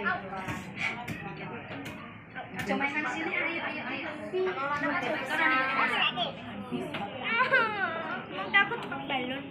Cuma main sini, ayo. Takut balon.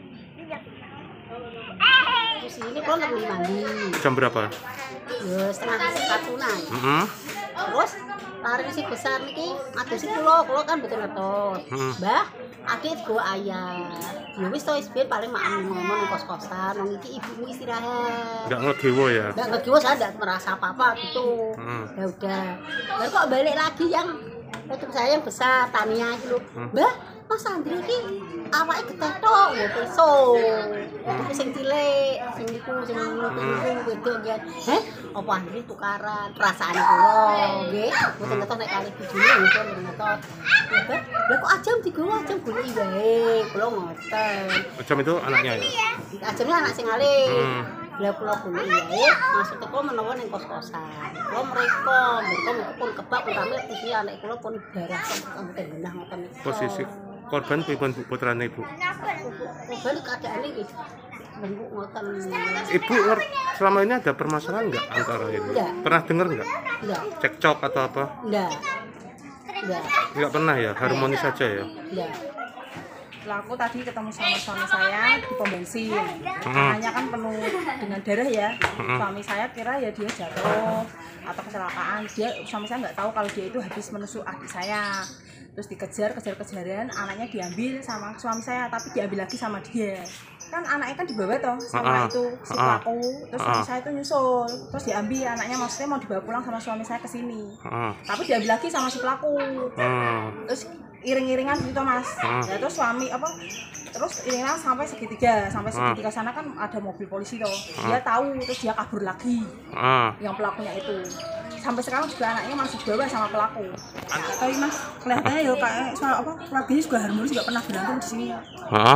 Terus ini kalau nggak mandi. Jam berapa? Ya setengah satuan. Terus lari si besar niki, aduh si kulo kan betul ngetos. Mbah, adik go ayah. Ya wis to isbin paling mak ngomong kos-kosan, nang iki ibumu istirahat. Enggak ngegewo ya? Enggak ngegewo, saya enggak merasa apa-apa gitu. Ya udah. Lalu kok balik lagi yang untuk saya yang besar, Tania itu loh. Mbah, Mas Andri iki awake getetok ya peso. Itu sing cilik, sing niku sing niku wedok ya. Heh, apa Andri tukaran perasaane kula nggih. Mboten ngetos nek kali bojone mboten ngetos. Lah kok ajam digowo ajam goleki wae. Kula ngoten. Jam itu anaknya ya? Ajamnya anak sing alim. Lah kula goleki wae, maksud kula menawa ning kos-kosan. Kula mereka pun kebak utame iki anak kula pun darah sampe genah ngoten. Posisi korban pripun putrane Ibu? Korban keadaane iki nunggu ngoten. Ibu selama ini ada permasalahan enggak antara ini? Enggak. Pernah dengar enggak? Enggak. Cekcok atau apa? Enggak. Enggak. Enggak pernah ya, harmonis saja ya? Enggak. Pelaku tadi ketemu sama suami saya di pom bensin. Tangannya kan penuh dengan darah ya. Suami saya kira ya dia jatuh atau kecelakaan. Suami saya nggak tahu kalau dia itu habis menusuk adik saya. Terus kejar-kejaran, anaknya diambil sama suami saya, tapi diambil lagi sama dia. Kan anaknya kan dibawa toh sama itu si pelaku. Terus suami saya itu nyusul, terus diambil anaknya, maksudnya mau dibawa pulang sama suami saya ke sini. Tapi diambil lagi sama si pelaku. Terus iring-iringan gitu Mas. Ya terus suami terus iringan sampai segitiga sana kan ada mobil polisi toh. Dia tahu, terus dia kabur lagi. Yang pelakunya itu. Sampai sekarang juga anaknya masih dibawa sama pelaku. Tapi Mas, kelihatannya ya kayak keluarganya juga harmonis, nggak pernah berantem di sini ya.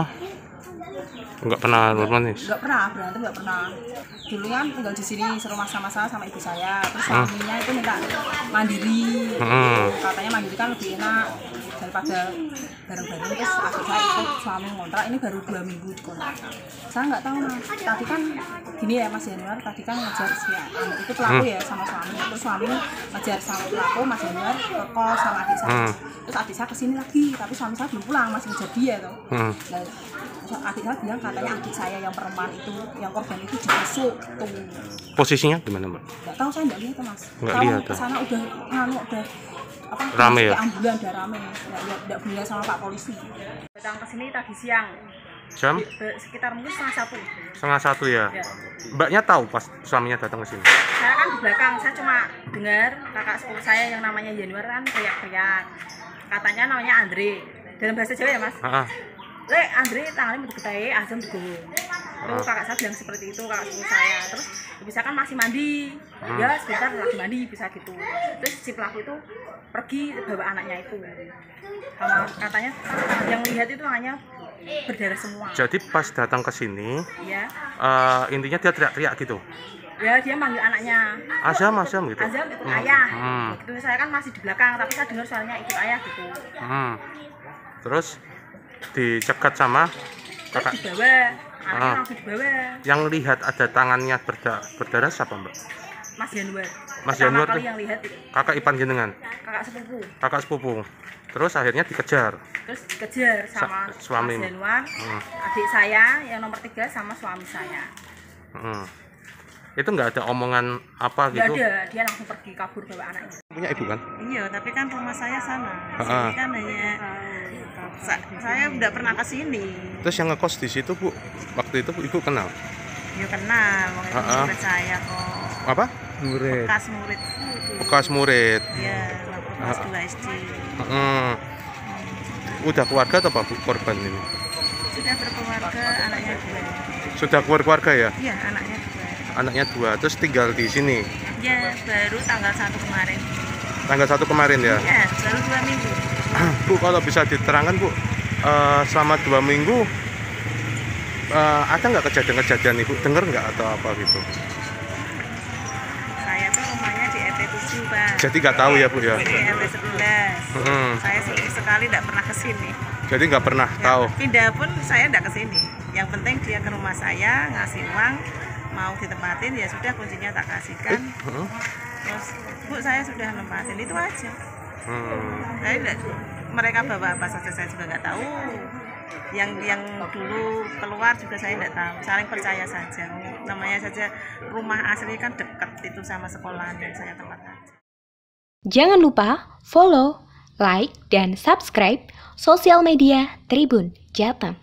Enggak pernah harmonis? Nggak pernah berantem, nggak pernah. Dulu kan tinggal di sini serumah sama saya sama ibu saya. Terus suaminya itu minta mandiri. Katanya mandiri kan lebih enak daripada bareng-bareng. Terus akhirnya saya ikut suami ngontrak, ini baru 2 minggu di kontrak. Saya nggak tahu Mas, tadi kan gini ya Mas Januar, tadi kan ngejar si anak itu pelaku ya sama suami. Terus suami ngejar sama pelaku, Mas Januar ke kos sama adik saya. Terus adik saya kesini lagi, tapi suami saya belum pulang, masih ngejar dia tuh. Adik saya bilang katanya adik saya yang perempuan itu, yang korban itu ditusuk tuh. Posisinya gimana Mbak? Nggak tahu, saya nggak lihat Mas. Nggak lihat. Kesana udah rame ya? Ambulan udah rame, nggak boleh sama Pak Polisi. Datang ke sini tadi siang. Jam? Sekitar mungkin 1:30. 1:30 ya? Ya. Mbaknya tahu pas suaminya datang ke sini? Saya kan di belakang, saya cuma dengar kakak sepupu saya yang namanya Januar kan teriak-teriak. Katanya namanya Andre, dalam bahasa Jawa ya Mas? Le, Andre tangannya mau diketahui, azam digowo. Terus kakak saya bilang seperti itu, kakak sepupu saya. Terus bisa kan masih mandi, ya sebentar lagi mandi, bisa gitu. Terus si pelaku itu pergi bawa anaknya itu. Sama katanya yang lihat itu hanya berdarah semua. Jadi pas datang ke sini, ya. Intinya dia teriak-teriak gitu? Ya, dia manggil anaknya. Azam gitu? Azam ikut ayah. Gitu, saya kan masih di belakang, tapi saya dengar suaranya ikut ayah gitu. Terus dicegat sama kakak? Terus dibawa, anaknya langsung dibawa. Yang lihat ada tangannya berdarah siapa Mbak? Mas Januar. Mas Januar tuh yang lihat itu. kakak ipar jenengan? Kakak sepupu. Terus akhirnya dikejar? Terus dikejar sama suami Mas Januar, adik saya yang nomor 3 sama suami saya. Itu nggak ada omongan apa gitu? Nggak ada, dia langsung pergi kabur bawa anaknya. Punya ibu kan? Iya, tapi kan rumah saya sana. Sini kan hanya saya udah pernah ke sini. Terus yang ngekos di situ Bu, waktu itu ibu kenal? Ya kenal, murid saya kok. Apa? Murid. Bekas murid. Iya, kelas 2 SD. Udah keluarga atau apa Bu korban ini? Sudah berkeluarga, anaknya 2. Sudah keluarga ya? Iya, anaknya 2. Anaknya 2, terus tinggal di sini? Ya, baru tanggal 1 kemarin. Tanggal 1 kemarin ya? Iya, baru 2 minggu. Bu, kalau bisa diterangkan Bu, selama 2 minggu ada nggak kejadian-kejadian Ibu dengar nggak atau apa gitu? Saya tuh rumahnya di RT 7 Pak. Jadi nggak tahu ya Bu ya? Di RT 11. Saya sekali nggak pernah ke sini. Jadi nggak pernah tahu? Pindah pun saya nggak ke sini. Yang penting dia ke rumah saya ngasih uang, mau ditempatin ya sudah kuncinya tak kasihkan. Terus Bu saya sudah nempatin, itu aja. Saya mereka bawa apa saja saya juga nggak tahu. Yang dulu keluar juga saya nggak tahu. Saling percaya saja. Namanya saja rumah asli kan dekat itu sama sekolah yang saya tempat aja. Jangan lupa follow, like, dan subscribe sosial media Tribun Jateng.